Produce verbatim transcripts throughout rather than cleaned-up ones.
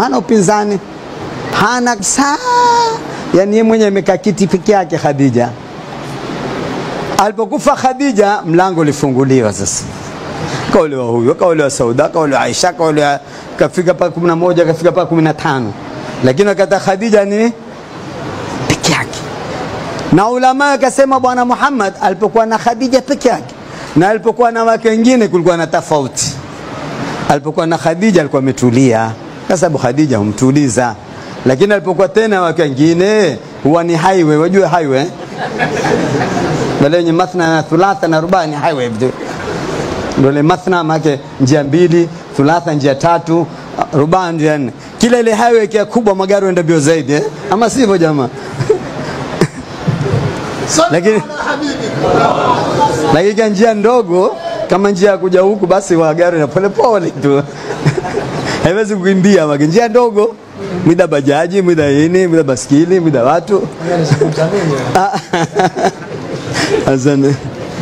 hana upinzani, hana saa, yani yeye mwenyewe amekaa kiti peke yake. Khadija alipokufa, Khadija mlango ulifunguliwa sasa. Kaolewa huyo, kaolewa Sauda, kaolewa Aisha, kaolewa kafika pa kumi na moja, kafika pa kumi na tano. Lakini wakati Khadija ni peke yake. Na ulama akasema bwana Muhammad alipokuwa na Khadija peke yake na alipokuwa na wake wengine kulikuwa na tofauti. Alipokuwa na Khadija alikuwa ametulia, kwa sababu Khadija humtuliza. Lakini alipokuwa tena wake wengine huwa ni highway, wajua highway? Wale mathna na thulatha na ruba ni highway. Ndio mathna make njia mbili, thulatha njia tatu, ruba njia nne. Kila ile highway kia kubwa magari yanaenda bio zaidi, eh? Ama sivyo jamaa? Lakini lakini njia ndogo kama njia kuja huku basi wa gari na pole pole tu. Haiwezi kukimbia wage njia ndogo, mida bajaji, mida yini, mida baskili, mida watu. Azane.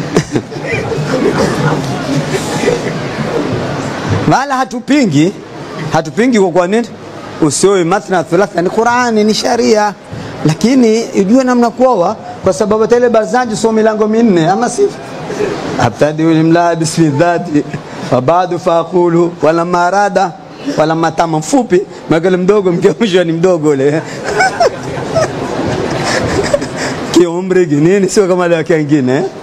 Wala hatupingi, hatupingi kwa nini? Usioe mathna thulatha ni Qur'ani, ni sharia. Lakini ujue namna kuoa, kwa sababu tele bazaji so milango minne, ama sivyo? Abtadi ulimla bismi dhati wa baadu faqulu wala marada wala matama mfupi magale mdogo, mke mwisho ni mdogo ule. Ki umri gini sio kama wale wengine.